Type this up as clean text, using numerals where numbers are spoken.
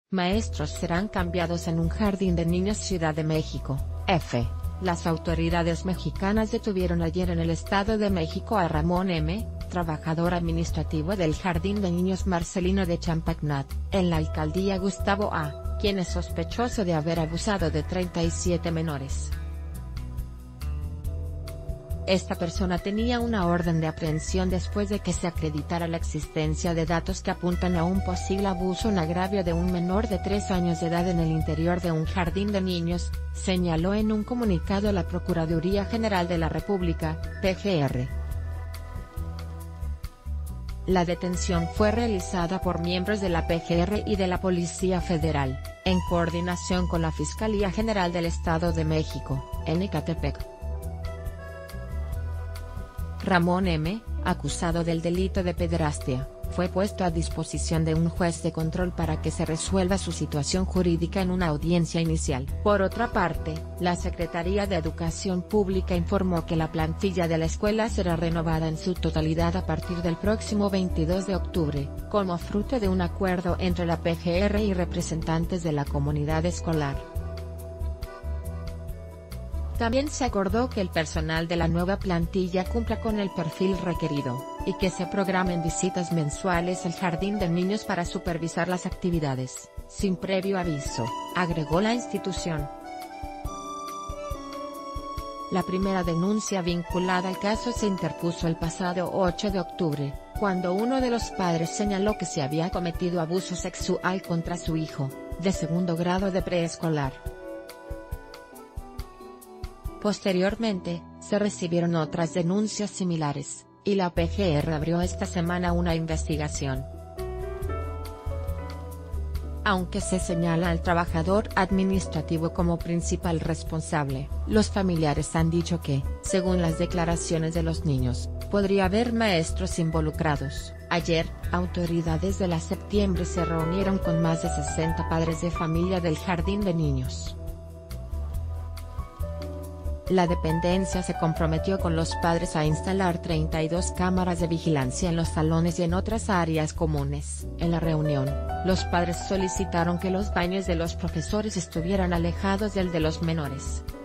Maestros serán cambiados en un jardín de niños Ciudad de México, F. Las autoridades mexicanas detuvieron ayer en el Estado de México a Ramón M., trabajador administrativo del Jardín de Niños Marcelino de Champagnat, en la alcaldía Gustavo A., quien es sospechoso de haber abusado de 37 menores. Esta persona tenía una orden de aprehensión después de que se acreditara la existencia de datos que apuntan a un posible abuso en agravio de un menor de 3 años de edad en el interior de un jardín de niños, señaló en un comunicado la Procuraduría General de la República, PGR. La detención fue realizada por miembros de la PGR y de la Policía Federal, en coordinación con la Fiscalía General del Estado de México, en Ecatepec. Ramón M., acusado del delito de pederastia, fue puesto a disposición de un juez de control para que se resuelva su situación jurídica en una audiencia inicial. Por otra parte, la Secretaría de Educación Pública informó que la plantilla de la escuela será renovada en su totalidad a partir del próximo 22 de octubre, como fruto de un acuerdo entre la PGR y representantes de la comunidad escolar. También se acordó que el personal de la nueva plantilla cumpla con el perfil requerido, y que se programen visitas mensuales al jardín de niños para supervisar las actividades, sin previo aviso, agregó la institución. La primera denuncia vinculada al caso se interpuso el pasado 8 de octubre, cuando uno de los padres señaló que se había cometido abuso sexual contra su hijo, de segundo grado de preescolar. Posteriormente, se recibieron otras denuncias similares, y la PGR abrió esta semana una investigación. Aunque se señala al trabajador administrativo como principal responsable, los familiares han dicho que, según las declaraciones de los niños, podría haber maestros involucrados. Ayer, autoridades de la Septiembre se reunieron con más de 60 padres de familia del jardín de niños. La dependencia se comprometió con los padres a instalar 32 cámaras de vigilancia en los salones y en otras áreas comunes. En la reunión, los padres solicitaron que los baños de los profesores estuvieran alejados del de los menores.